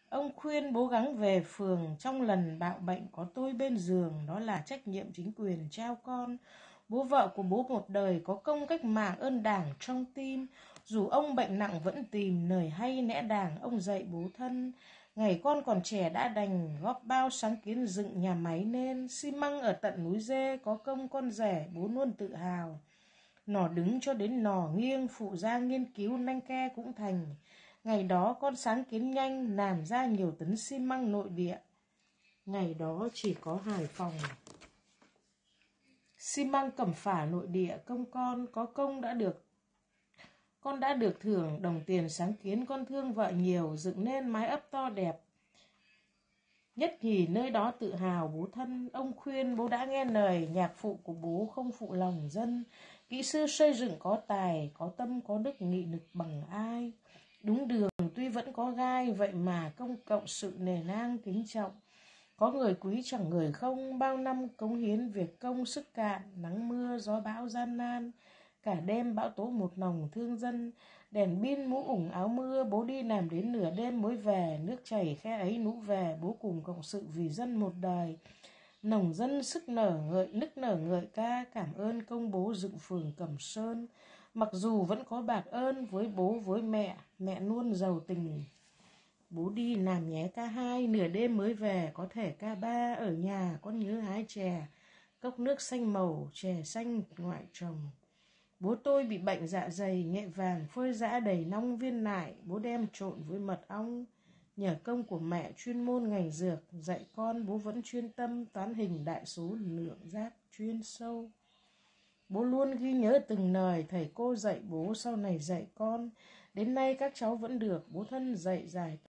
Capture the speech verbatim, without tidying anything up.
Ông khuyên bố gắng về phường, trong lần bạo bệnh có tôi bên giường, đó là trách nhiệm chính quyền trao con. Bố vợ của bố một đời có công cách mạng ơn đảng trong tim, dù ông bệnh nặng vẫn tìm lời hay lẽ đảng ông dạy bố thân. Ngày con còn trẻ đã đành góp bao sáng kiến dựng nhà máy nên, xi măng ở tận núi Dê có công con rẻ bố luôn tự hào. Nỏ đứng cho đến nỏ nghiêng, phụ gia nghiên cứu nanh ke cũng thành. Ngày đó con sáng kiến nhanh, làm ra nhiều tấn xi măng nội địa. Ngày đó chỉ có Hải Phòng. Xi măng Cẩm Phả nội địa, công con có công đã được con đã được thưởng đồng tiền sáng kiến, con thương vợ nhiều, dựng nên mái ấp to đẹp. Nhất nhì nơi đó tự hào bố thân. Ông khuyên bố đã nghe lời, nhạc phụ của bố không phụ lòng dân. Kỹ sư xây dựng có tài, có tâm, có đức, nghị lực bằng ai. Đúng đường tuy vẫn có gai, vậy mà công cộng sự nề nang kính trọng. Có người quý chẳng người không, bao năm cống hiến việc công sức cạn, nắng mưa gió bão gian nan. Cả đêm bão tố một lòng thương dân, đèn pin mũ ủng áo mưa, bố đi làm đến nửa đêm mới về, nước chảy khe ấy lũ về, bố cùng cộng sự vì dân một đời. Nồng dân sức nở ngợi, nức nở ngợi ca, cảm ơn công bố dựng phường Cẩm Sơn. Mặc dù vẫn có bạc ơn với bố với mẹ, mẹ luôn giàu tình. Bố đi làm nhé ca hai, nửa đêm mới về, có thể ca ba, ở nhà con nhớ hái chè, cốc nước xanh màu, chè xanh ngoại trồng. Bố tôi bị bệnh dạ dày, nghệ vàng phơi giã đầy nong viên nại, bố đem trộn với mật ong. Nhờ công của mẹ chuyên môn ngành dược, dạy con bố vẫn chuyên tâm, toán hình đại số lượng giác chuyên sâu. Bố luôn ghi nhớ từng lời thầy cô dạy bố, sau này dạy con. Đến nay các cháu vẫn được bố thân dạy giải